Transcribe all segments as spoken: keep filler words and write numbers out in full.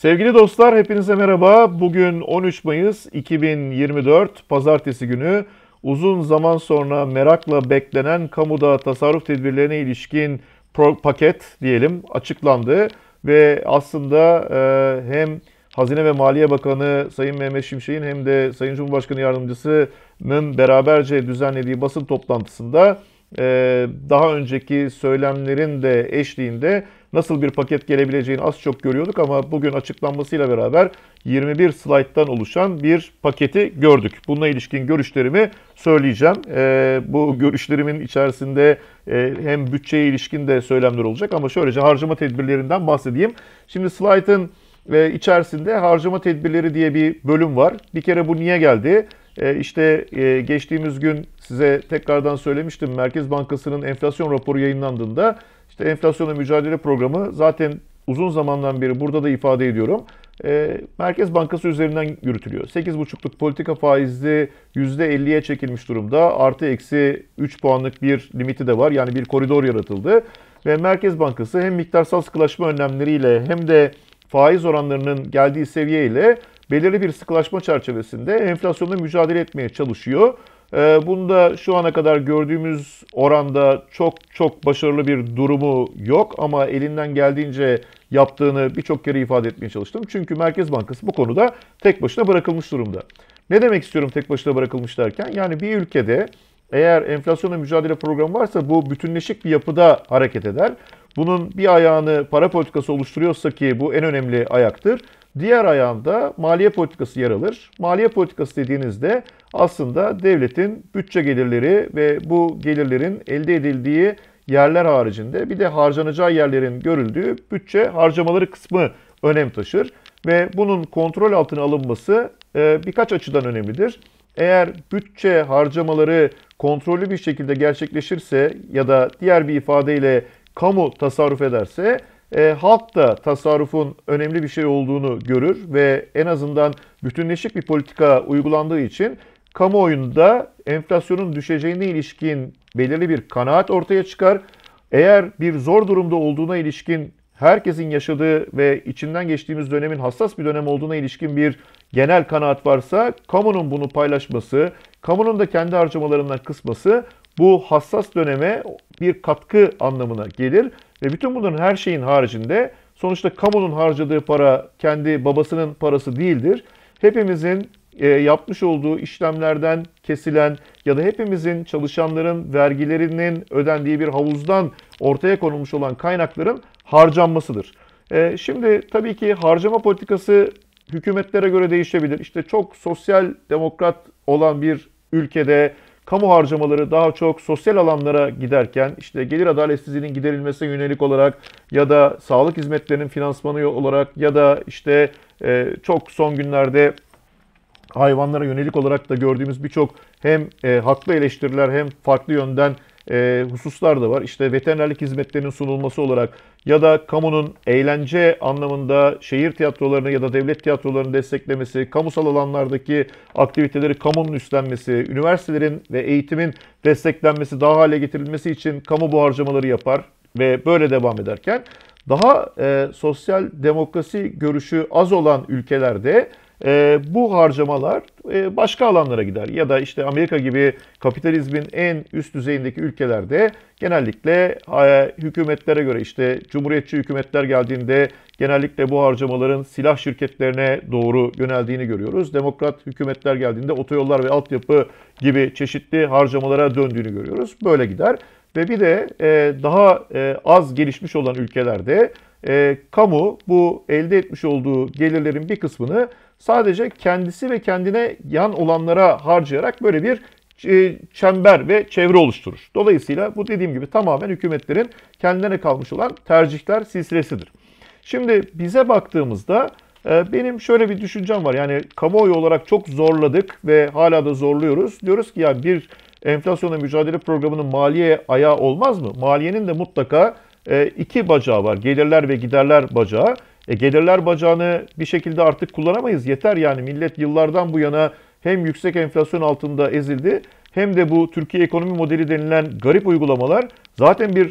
Sevgili dostlar, hepinize merhaba. Bugün on üç Mayıs iki bin yirmi dört Pazartesi günü uzun zaman sonra merakla beklenen kamuda tasarruf tedbirlerine ilişkin pro- paket diyelim açıklandı. Ve aslında e, hem Hazine ve Maliye Bakanı Sayın Mehmet Şimşek'in hem de Sayın Cumhurbaşkanı Yardımcısının beraberce düzenlediği basın toplantısında e, daha önceki söylemlerin de eşliğinde nasıl bir paket gelebileceğini az çok görüyorduk ama bugün açıklanmasıyla beraber yirmi bir slayttan oluşan bir paketi gördük. Bununla ilişkin görüşlerimi söyleyeceğim. E, bu görüşlerimin içerisinde e, hem bütçeye ilişkin de söylemler olacak ama şöylece harcama tedbirlerinden bahsedeyim. Şimdi slaytın e, içerisinde harcama tedbirleri diye bir bölüm var. Bir kere bu niye geldi? E, işte e, geçtiğimiz gün size tekrardan söylemiştim. Merkez Bankası'nın enflasyon raporu yayınlandığında işte enflasyonla mücadele programı zaten uzun zamandan beri burada da ifade ediyorum. E, Merkez Bankası üzerinden yürütülüyor. sekiz buçukluk politika faizi yüzde elliye çekilmiş durumda. Artı eksi üç puanlık bir limiti de var. Yani bir koridor yaratıldı. Ve Merkez Bankası hem miktarsal sıkılaşma önlemleriyle hem de faiz oranlarının geldiği seviyeyle belirli bir sıkılaşma çerçevesinde enflasyonla mücadele etmeye çalışıyor. Bunda şu ana kadar gördüğümüz oranda çok çok başarılı bir durumu yok ama elinden geldiğince yaptığını birçok kere ifade etmeye çalıştım. Çünkü Merkez Bankası bu konuda tek başına bırakılmış durumda. Ne demek istiyorum tek başına bırakılmış derken? Yani bir ülkede eğer enflasyonla mücadele programı varsa bu bütünleşik bir yapıda hareket eder. Bunun bir ayağını para politikası oluşturuyorsa ki bu en önemli ayaktır. Diğer ayağında maliye politikası yer alır. Maliye politikası dediğinizde aslında devletin bütçe gelirleri ve bu gelirlerin elde edildiği yerler haricinde bir de harcanacağı yerlerin görüldüğü bütçe harcamaları kısmı önem taşır. Ve bunun kontrol altına alınması birkaç açıdan önemlidir. Eğer bütçe harcamaları kontrollü bir şekilde gerçekleşirse ya da diğer bir ifadeyle kamu tasarruf ederse e, halk da tasarrufun önemli bir şey olduğunu görür ve en azından bütünleşik bir politika uygulandığı için kamuoyunda enflasyonun düşeceğine ilişkin belirli bir kanaat ortaya çıkar. Eğer bir zor durumda olduğuna ilişkin herkesin yaşadığı ve içinden geçtiğimiz dönemin hassas bir dönem olduğuna ilişkin bir genel kanaat varsa kamunun bunu paylaşması, kamunun da kendi harcamalarından kısması bu hassas döneme bir katkı anlamına gelir. Ve bütün bunların her şeyin haricinde sonuçta kamunun harcadığı para kendi babasının parası değildir. Hepimizin e, yapmış olduğu işlemlerden kesilen ya da hepimizin çalışanların vergilerinin ödendiği bir havuzdan ortaya konulmuş olan kaynakların harcanmasıdır. E, şimdi tabii ki harcama politikası hükümetlere göre değişebilir. İşte çok sosyal demokrat olan bir ülkede kamu harcamaları daha çok sosyal alanlara giderken işte gelir adaletsizliğinin giderilmesine yönelik olarak ya da sağlık hizmetlerinin finansmanı olarak ya da işte e, çok son günlerde hayvanlara yönelik olarak da gördüğümüz birçok hem e, haklı eleştiriler hem farklı yönden e, hususlar da var. İşte veterinerlik hizmetlerinin sunulması olarak ya da kamunun eğlence anlamında şehir tiyatrolarını ya da devlet tiyatrolarını desteklemesi, kamusal alanlardaki aktiviteleri kamunun üstlenmesi, üniversitelerin ve eğitimin desteklenmesi, daha hale getirilmesi için kamu bu harcamaları yapar ve böyle devam ederken daha e, sosyal demokrasi görüşü az olan ülkelerde E, bu harcamalar e, başka alanlara gider. Ya da işte Amerika gibi kapitalizmin en üst düzeyindeki ülkelerde genellikle e, hükümetlere göre işte cumhuriyetçi hükümetler geldiğinde genellikle bu harcamaların silah şirketlerine doğru yöneldiğini görüyoruz. Demokrat hükümetler geldiğinde otoyollar ve altyapı gibi çeşitli harcamalara döndüğünü görüyoruz. Böyle gider. Ve bir de e, daha e, az gelişmiş olan ülkelerde e, kamu bu elde etmiş olduğu gelirlerin bir kısmını sadece kendisi ve kendine yan olanlara harcayarak böyle bir e, çember ve çevre oluşturur. Dolayısıyla bu dediğim gibi tamamen hükümetlerin kendilerine kalmış olan tercihler silsilesidir. Şimdi bize baktığımızda e, benim şöyle bir düşüncem var. Yani kamuoyu olarak çok zorladık ve hala da zorluyoruz. Diyoruz ki ya bir enflasyonla mücadele programının maliye ayağı olmaz mı? Maliyenin de mutlaka e, iki bacağı var. Gelirler ve giderler bacağı. E, gelirler bacağını bir şekilde artık kullanamayız. Yeter yani millet yıllardan bu yana hem yüksek enflasyon altında ezildi hem de bu Türkiye ekonomi modeli denilen garip uygulamalar zaten bir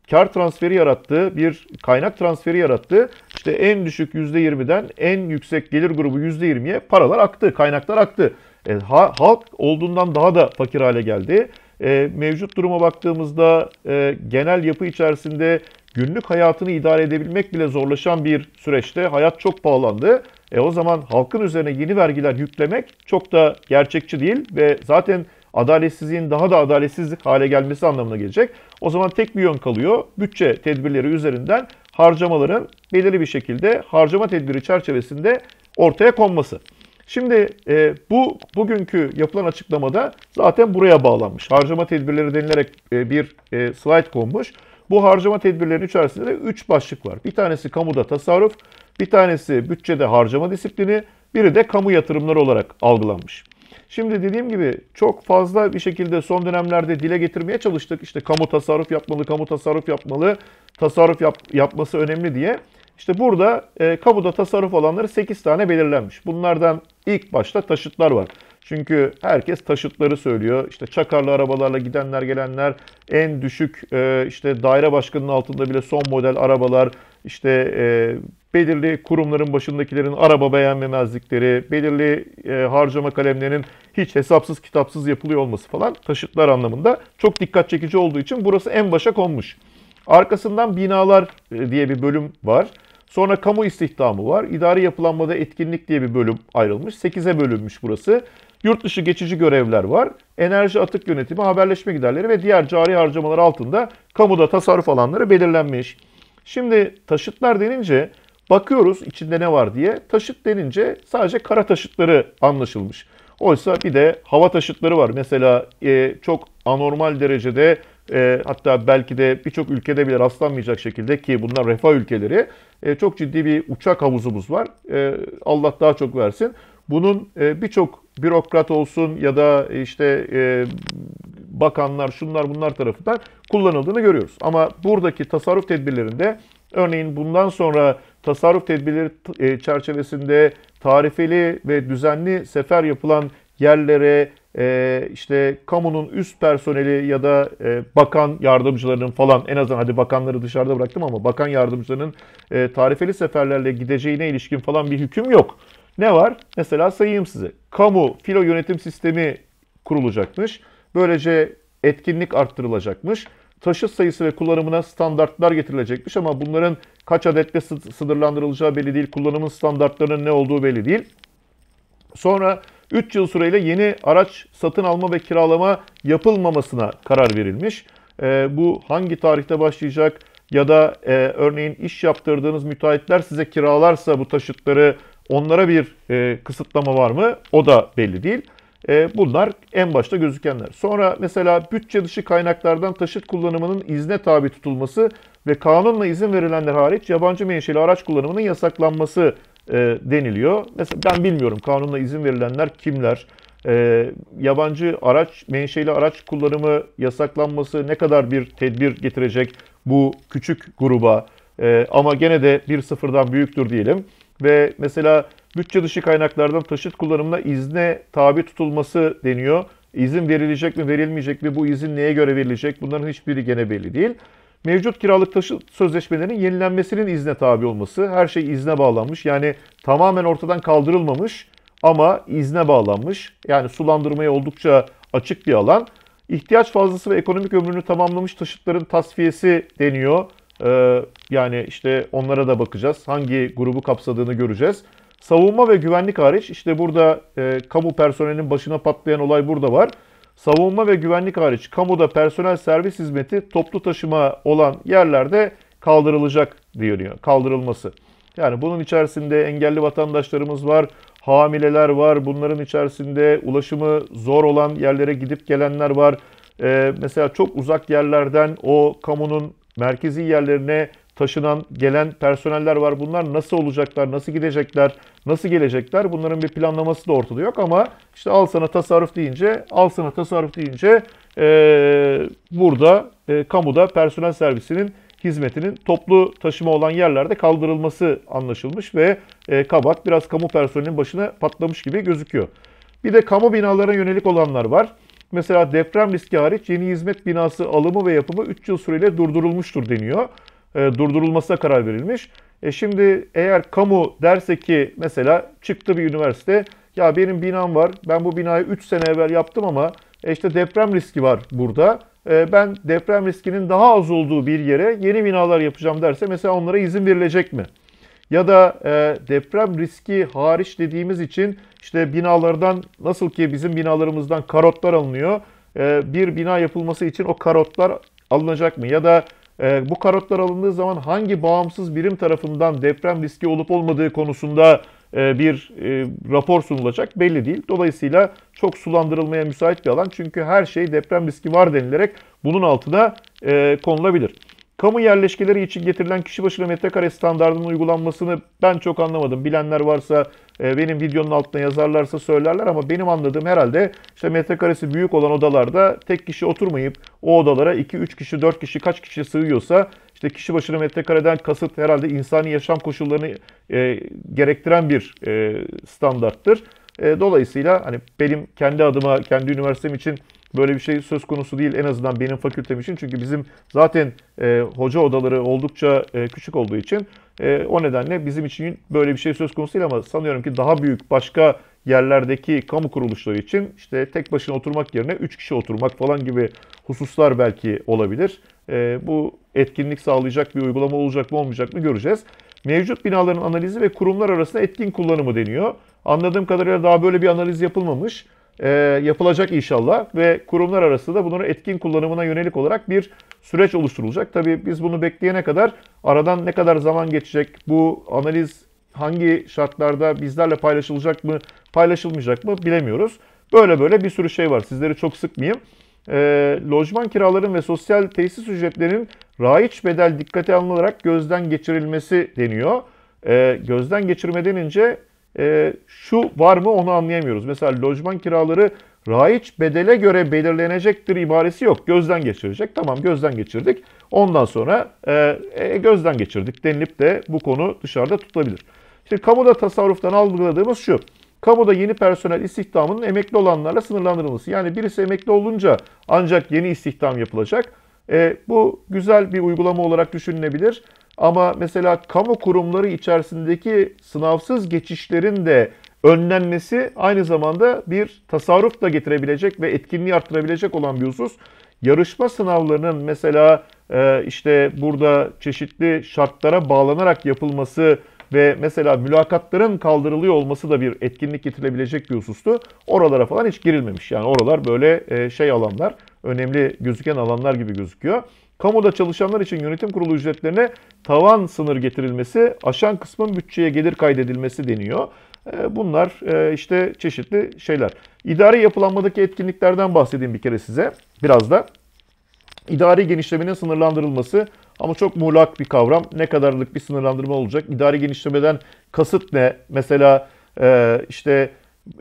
kar transferi yarattığı, bir kaynak transferi yarattığı, işte en düşük yüzde yirmiden en yüksek gelir grubu yüzde yirmiye paralar aktı, kaynaklar aktı. E, ha, halk olduğundan daha da fakir hale geldi. E, mevcut duruma baktığımızda e, genel yapı içerisinde günlük hayatını idare edebilmek bile zorlaşan bir süreçte hayat çok pahalandı. E o zaman halkın üzerine yeni vergiler yüklemek çok da gerçekçi değil ve zaten adaletsizliğin daha da adaletsizlik hale gelmesi anlamına gelecek. O zaman tek bir yön kalıyor. Bütçe tedbirleri üzerinden harcamaların belirli bir şekilde harcama tedbiri çerçevesinde ortaya konması. Şimdi e, bu bugünkü yapılan açıklamada zaten buraya bağlanmış. Harcama tedbirleri denilerek e, bir e, slide konmuş. Bu harcama tedbirlerinin içerisinde de üç başlık var. Bir tanesi kamuda tasarruf, bir tanesi bütçede harcama disiplini, biri de kamu yatırımları olarak algılanmış. Şimdi dediğim gibi çok fazla bir şekilde son dönemlerde dile getirmeye çalıştık. İşte kamu tasarruf yapmalı, kamu tasarruf yapmalı, tasarruf yap, yapması önemli diye. İşte burada e, kamuda tasarruf alanları sekiz tane belirlenmiş. Bunlardan ilk başta taşıtlar var. Çünkü herkes taşıtları söylüyor. İşte çakarlı arabalarla gidenler gelenler, en düşük e, işte daire başkanının altında bile son model arabalar, işte e, belirli kurumların başındakilerin araba beğenmemezlikleri, belirli e, harcama kalemlerinin hiç hesapsız kitapsız yapılıyor olması falan taşıtlar anlamında çok dikkat çekici olduğu için burası en başa konmuş. Arkasından binalar diye bir bölüm var. Sonra kamu istihdamı var. İdari yapılanmada etkinlik diye bir bölüm ayrılmış. sekize bölünmüş burası. Yurt dışı geçici görevler var. Enerji atık yönetimi, haberleşme giderleri ve diğer cari harcamalar altında kamuda tasarruf alanları belirlenmiş. Şimdi taşıtlar denince bakıyoruz içinde ne var diye. Taşıt denince sadece kara taşıtları anlaşılmış. Oysa bir de hava taşıtları var. Mesela e, çok anormal derecede e, hatta belki de birçok ülkede bile rastlanmayacak şekilde ki bunlar refah ülkeleri e, çok ciddi bir uçak havuzumuz var. E, Allah daha çok versin. Bunun e, birçok bürokrat olsun ya da işte e, bakanlar şunlar bunlar tarafından kullanıldığını görüyoruz. Ama buradaki tasarruf tedbirlerinde örneğin bundan sonra tasarruf tedbirleri e, çerçevesinde tarifeli ve düzenli sefer yapılan yerlere e, işte kamunun üst personeli ya da e, bakan yardımcılarının falan en azından hadi bakanları dışarıda bıraktım ama bakan yardımcılarının e, tarifeli seferlerle gideceğine ilişkin falan bir hüküm yok. Ne var? Mesela sayayım size. Kamu filo yönetim sistemi kurulacakmış. Böylece etkinlik arttırılacakmış. Taşıt sayısı ve kullanımına standartlar getirilecekmiş ama bunların kaç adetle sınırlandırılacağı belli değil. Kullanımın standartlarının ne olduğu belli değil. Sonra üç yıl süreyle yeni araç satın alma ve kiralama yapılmamasına karar verilmiş. E, bu hangi tarihte başlayacak ya da e, örneğin iş yaptırdığınız müteahhitler size kiralarsa bu taşıtları onlara bir e, kısıtlama var mı? O da belli değil. E, bunlar en başta gözükenler. Sonra mesela bütçe dışı kaynaklardan taşıt kullanımının izne tabi tutulması ve kanunla izin verilenler hariç yabancı menşeli araç kullanımının yasaklanması e, deniliyor. Mesela ben bilmiyorum kanunla izin verilenler kimler? E, yabancı araç, menşeli araç kullanımı yasaklanması ne kadar bir tedbir getirecek bu küçük gruba? E, ama gene de bir sıfırdan büyüktür diyelim. Ve mesela bütçe dışı kaynaklardan taşıt kullanımına izne tabi tutulması deniyor. İzin verilecek mi, verilmeyecek mi? Bu izin neye göre verilecek? Bunların hiçbiri gene belli değil. Mevcut kiralık taşıt sözleşmelerinin yenilenmesinin izne tabi olması. Her şey izne bağlanmış. Yani tamamen ortadan kaldırılmamış ama izne bağlanmış. Yani sulandırmaya oldukça açık bir alan. İhtiyaç fazlası ve ekonomik ömrünü tamamlamış taşıtların tasfiyesi deniyor. Ee, yani işte onlara da bakacağız. Hangi grubu kapsadığını göreceğiz. Savunma ve güvenlik hariç işte burada e, kamu personelinin başına patlayan olay burada var. Savunma ve güvenlik hariç kamuda personel servis hizmeti toplu taşıma olan yerlerde kaldırılacak diyor. Kaldırılması. Yani bunun içerisinde engelli vatandaşlarımız var, hamileler var. Bunların içerisinde ulaşımı zor olan yerlere gidip gelenler var. Ee, mesela çok uzak yerlerden o kamunun merkezi yerlerine taşınan, gelen personeller var. Bunlar nasıl olacaklar, nasıl gidecekler, nasıl gelecekler? Bunların bir planlaması da ortada yok ama işte al sana tasarruf deyince, al sana tasarruf deyince e, burada e, kamuda personel servisinin hizmetinin toplu taşıma olan yerlerde kaldırılması anlaşılmış ve e, kabak biraz kamu personelinin başına patlamış gibi gözüküyor. Bir de kamu binalarına yönelik olanlar var. Mesela deprem riski hariç yeni hizmet binası alımı ve yapımı üç yıl süreyle durdurulmuştur deniyor. E, durdurulmasına karar verilmiş. E şimdi eğer kamu derse ki mesela çıktı bir üniversite, ya benim binam var, ben bu binayı üç sene evvel yaptım ama e işte deprem riski var burada. E, ben deprem riskinin daha az olduğu bir yere yeni binalar yapacağım derse mesela onlara izin verilecek mi? Ya da e, deprem riski hariç dediğimiz için işte binalardan, nasıl ki bizim binalarımızdan karotlar alınıyor, e, bir bina yapılması için o karotlar alınacak mı? Ya da e, bu karotlar alındığı zaman hangi bağımsız birim tarafından deprem riski olup olmadığı konusunda e, bir e, rapor sunulacak belli değil. Dolayısıyla çok sulandırılmaya müsait bir alan. Çünkü her şey deprem riski var denilerek bunun altına e, konulabilir. Kamu yerleşkeleri için getirilen kişi başına metrekare standartının uygulanmasını ben çok anlamadım. Bilenler varsa e, benim videonun altına yazarlarsa söylerler ama benim anladığım herhalde işte metrekaresi büyük olan odalarda tek kişi oturmayıp o odalara iki üç kişi, dört kişi, kaç kişi sığıyorsa işte kişi başına metrekareden kasıt herhalde insani yaşam koşullarını e, gerektiren bir e, standarttır. E, dolayısıyla hani benim kendi adıma, kendi üniversitem için böyle bir şey söz konusu değil, en azından benim fakültem için. Çünkü bizim zaten e, hoca odaları oldukça e, küçük olduğu için e, o nedenle bizim için böyle bir şey söz konusu değil ama sanıyorum ki daha büyük başka yerlerdeki kamu kuruluşları için işte tek başına oturmak yerine üç kişi oturmak falan gibi hususlar belki olabilir. E, bu etkinlik sağlayacak bir uygulama olacak mı olmayacak mı göreceğiz. Mevcut binaların analizi ve kurumlar arasında etkin kullanımı deniyor. Anladığım kadarıyla daha böyle bir analiz yapılmamış. E, yapılacak inşallah ve kurumlar arasında da bunların etkin kullanımına yönelik olarak bir süreç oluşturulacak. Tabii biz bunu bekleyene kadar aradan ne kadar zaman geçecek, bu analiz hangi şartlarda bizlerle paylaşılacak mı, paylaşılmayacak mı bilemiyoruz. Böyle böyle bir sürü şey var. Sizleri çok sıkmayayım. E, lojman kiraların ve sosyal tesis ücretlerinin raiç bedel dikkate alınarak gözden geçirilmesi deniyor. E, gözden geçirme denince e, şu var mı onu anlayamıyoruz. Mesela lojman kiraları raiç bedele göre belirlenecektir ibaresi yok. Gözden geçirecek. Tamam, gözden geçirdik. Ondan sonra e, e, gözden geçirdik denilip de bu konu dışarıda tutulabilir. İşte kamuda tasarruftan algıladığımız şu. Kamuda yeni personel istihdamının emekli olanlarla sınırlandırılması. Yani birisi emekli olunca ancak yeni istihdam yapılacak. E, bu güzel bir uygulama olarak düşünülebilir. Ama mesela kamu kurumları içerisindeki sınavsız geçişlerin de önlenmesi aynı zamanda bir tasarruf da getirebilecek ve etkinliği arttırabilecek olan bir husus. Yarışma sınavlarının mesela e, işte burada çeşitli şartlara bağlanarak yapılması ve mesela mülakatların kaldırılıyor olması da bir etkinlik getirebilecek bir husustu. Oralara falan hiç girilmemiş. Yani oralar böyle e, şey alanlar, önemli gözüken alanlar gibi gözüküyor. Kamuda çalışanlar için yönetim kurulu ücretlerine tavan sınır getirilmesi, aşan kısmın bütçeye gelir kaydedilmesi deniyor. Bunlar işte çeşitli şeyler. İdari yapılanmadaki etkinliklerden bahsedeyim bir kere size. Biraz da idari genişlemenin sınırlandırılması ama çok muğlak bir kavram. Ne kadarlık bir sınırlandırma olacak? İdari genişlemeden kasıt ne? Mesela işte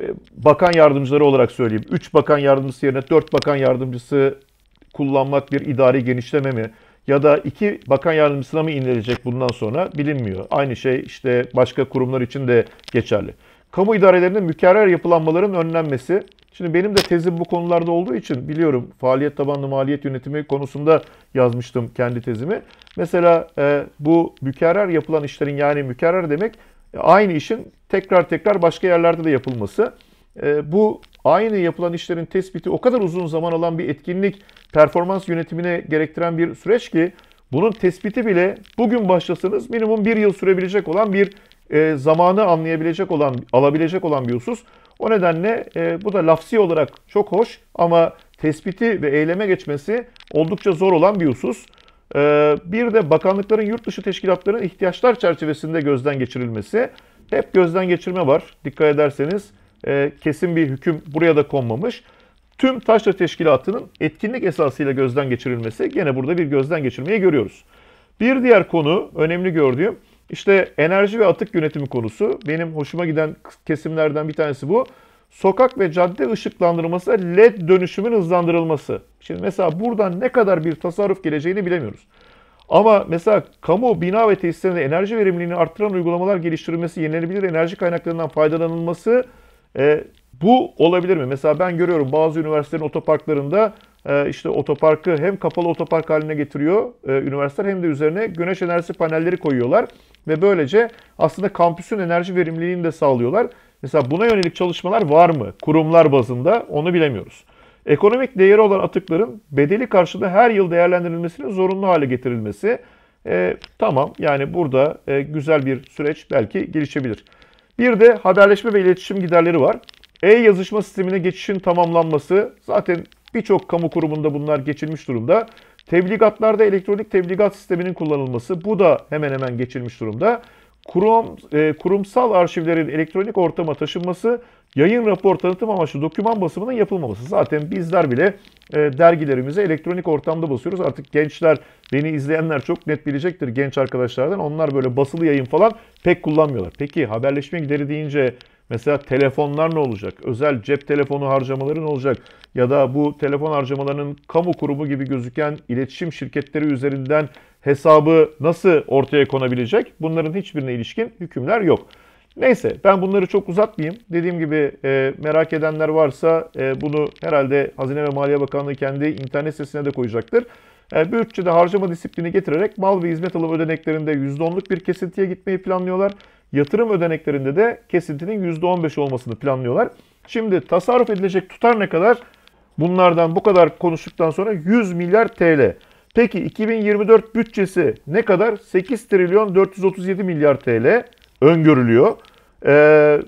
bakan yardımcıları olarak söyleyeyim. üç bakan yardımcısı yerine dört bakan yardımcısı kullanmak bir idari genişleme mi? Ya da iki bakan yardımcısına mı inilecek bundan sonra bilinmiyor. Aynı şey işte başka kurumlar için de geçerli. Kamu idarelerinde mükerrer yapılanmaların önlenmesi. Şimdi benim de tezim bu konularda olduğu için biliyorum, faaliyet tabanlı maliyet yönetimi konusunda yazmıştım kendi tezimi. Mesela e, bu mükerrer yapılan işlerin, yani mükerrer demek aynı işin tekrar tekrar başka yerlerde de yapılması. E, bu aynı yapılan işlerin tespiti o kadar uzun zaman alan bir etkinlik, performans yönetimine gerektiren bir süreç ki bunun tespiti bile bugün başlasanız minimum bir yıl sürebilecek olan bir e, zamanı anlayabilecek olan, alabilecek olan bir husus. O nedenle e, bu da lafsi olarak çok hoş ama tespiti ve eyleme geçmesi oldukça zor olan bir husus. E, bir de bakanlıkların yurt dışı teşkilatlarının ihtiyaçlar çerçevesinde gözden geçirilmesi. Hep gözden geçirme var. Dikkat ederseniz e, kesin bir hüküm buraya da konmamış. Tüm taşra teşkilatının etkinlik esasıyla gözden geçirilmesi, gene burada bir gözden geçirmeyi görüyoruz. Bir diğer konu önemli gördüğüm işte enerji ve atık yönetimi konusu. Benim hoşuma giden kesimlerden bir tanesi bu. Sokak ve cadde ışıklandırması led dönüşümün hızlandırılması. Şimdi mesela buradan ne kadar bir tasarruf geleceğini bilemiyoruz. Ama mesela kamu, bina ve tesislerinde enerji verimliliğini arttıran uygulamalar geliştirilmesi, yenilenebilir enerji kaynaklarından faydalanılması e, Bu olabilir mi? Mesela ben görüyorum bazı üniversitelerin otoparklarında e, işte otoparkı hem kapalı otopark haline getiriyor e, üniversiteler hem de üzerine güneş enerjisi panelleri koyuyorlar. Ve böylece aslında kampüsün enerji verimliliğini de sağlıyorlar. Mesela buna yönelik çalışmalar var mı? Kurumlar bazında onu bilemiyoruz. Ekonomik değeri olan atıkların bedeli karşılığında her yıl değerlendirilmesinin zorunlu hale getirilmesi. E, tamam yani burada e, güzel bir süreç belki gelişebilir. Bir de haberleşme ve iletişim giderleri var. E-yazışma sistemine geçişin tamamlanması, zaten birçok kamu kurumunda bunlar geçilmiş durumda. Tebligatlarda elektronik tebligat sisteminin kullanılması, bu da hemen hemen geçilmiş durumda. Kurum, e, kurumsal arşivlerin elektronik ortama taşınması, yayın rapor tanıtım amaçlı doküman basımının yapılmaması. Zaten bizler bile e, dergilerimize elektronik ortamda basıyoruz. Artık gençler, beni izleyenler çok net bilecektir genç arkadaşlardan. Onlar böyle basılı yayın falan pek kullanmıyorlar. Peki haberleşme gideri deyince mesela telefonlar ne olacak? Özel cep telefonu harcamaları ne olacak? Ya da bu telefon harcamalarının kamu kurumu gibi gözüken iletişim şirketleri üzerinden hesabı nasıl ortaya konabilecek? Bunların hiçbirine ilişkin hükümler yok. Neyse ben bunları çok uzatmayayım. Dediğim gibi e, merak edenler varsa e, bunu herhalde Hazine ve Maliye Bakanlığı kendi internet sitesine de koyacaktır. E, bütçede harcama disiplini getirerek mal ve hizmet alım ödeneklerinde yüzde onluk bir kesintiye gitmeyi planlıyorlar. Yatırım ödeneklerinde de kesintinin yüzde on beş olmasını planlıyorlar. Şimdi tasarruf edilecek tutar ne kadar? Bunlardan bu kadar konuştuktan sonra yüz milyar T L. Peki iki bin yirmi dört bütçesi ne kadar? sekiz trilyon dört yüz otuz yedi milyar T L öngörülüyor. Ee,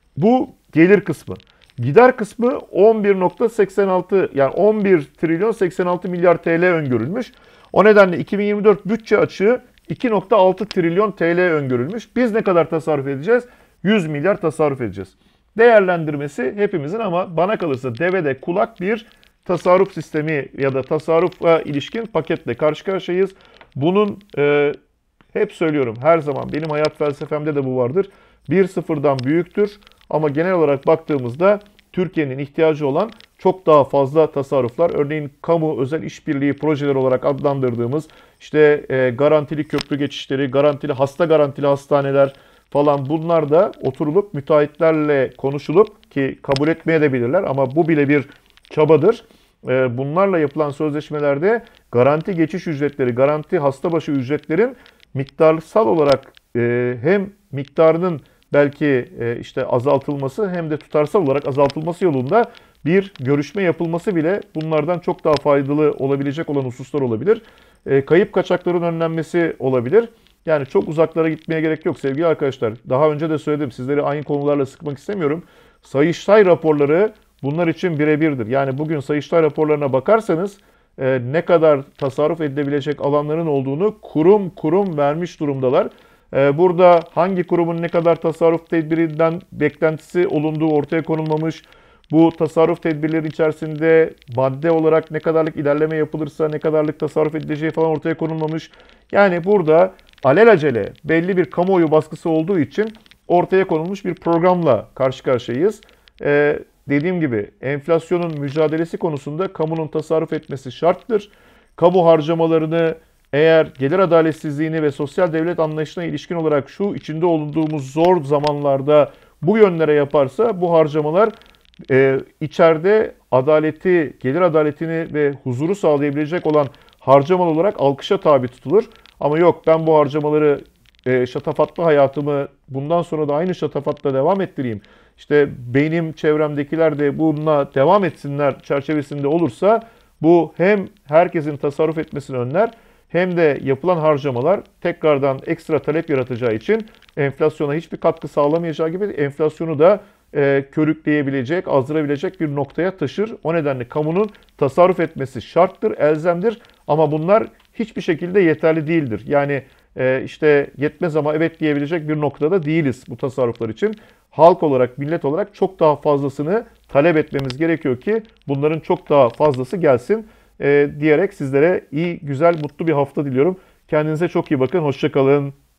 bu gelir kısmı. Gider kısmı on bir nokta seksen altı yani on bir trilyon seksen altı milyar T L öngörülmüş. O nedenle iki bin yirmi dört bütçe açığı iki nokta altı trilyon T L öngörülmüş. Biz ne kadar tasarruf edeceğiz? yüz milyar tasarruf edeceğiz. Değerlendirmesi hepimizin ama bana kalırsa devede kulak bir tasarruf sistemi ya da tasarrufa ilişkin paketle karşı karşıyayız. Bunun e, hep söylüyorum her zaman benim hayat felsefemde de bu vardır. Bir sıfırdan büyüktür ama genel olarak baktığımızda Türkiye'nin ihtiyacı olan çok daha fazla tasarruflar. Örneğin kamu özel işbirliği projeleri olarak adlandırdığımız işte e, garantili köprü geçişleri, garantili hasta garantili hastaneler falan bunlar da oturulup müteahhitlerle konuşulup ki kabul etmeye de bilirler ama bu bile bir çabadır. E, bunlarla yapılan sözleşmelerde garanti geçiş ücretleri, garanti hasta başı ücretlerin miktarsal olarak e, hem miktarının belki e, işte azaltılması hem de tutarsal olarak azaltılması yolunda bir görüşme yapılması bile bunlardan çok daha faydalı olabilecek olan hususlar olabilir. E, kayıp kaçakların önlenmesi olabilir. Yani çok uzaklara gitmeye gerek yok sevgili arkadaşlar. Daha önce de söyledim, sizleri aynı konularla sıkmak istemiyorum. Sayıştay raporları bunlar için birebirdir. Yani bugün Sayıştay raporlarına bakarsanız e, ne kadar tasarruf edilebilecek alanların olduğunu kurum kurum vermiş durumdalar. E, burada hangi kurumun ne kadar tasarruf tedbirinden beklentisi olunduğu ortaya konulmamış. Bu tasarruf tedbirleri içerisinde madde olarak ne kadarlık ilerleme yapılırsa ne kadarlık tasarruf edileceği falan ortaya konulmamış. Yani burada alelacele belli bir kamuoyu baskısı olduğu için ortaya konulmuş bir programla karşı karşıyayız. Ee, dediğim gibi enflasyonun mücadelesi konusunda kamunun tasarruf etmesi şarttır. Kamu harcamalarını eğer gelir adaletsizliğini ve sosyal devlet anlayışına ilişkin olarak şu içinde olduğumuz zor zamanlarda bu yönlere yaparsa bu harcamalar e, içeride adaleti, gelir adaletini ve huzuru sağlayabilecek olan harcamalar olarak alkışa tabi tutulur. Ama yok ben bu harcamaları e, şatafatlı hayatımı bundan sonra da aynı şatafatla devam ettireyim. İşte benim çevremdekiler de bununla devam etsinler çerçevesinde olursa bu hem herkesin tasarruf etmesini önler hem de yapılan harcamalar tekrardan ekstra talep yaratacağı için enflasyona hiçbir katkı sağlamayacağı gibi enflasyonu da e, körükleyebilecek, azdırabilecek bir noktaya taşır. O nedenle kamunun tasarruf etmesi şarttır, elzemdir ama bunlar hiçbir şekilde yeterli değildir. Yani e, işte yetmez ama evet diyebilecek bir noktada değiliz bu tasarruflar için. Halk olarak, millet olarak çok daha fazlasını talep etmemiz gerekiyor ki bunların çok daha fazlası gelsin e, diyerek sizlere iyi, güzel, mutlu bir hafta diliyorum. Kendinize çok iyi bakın, hoşça kalın.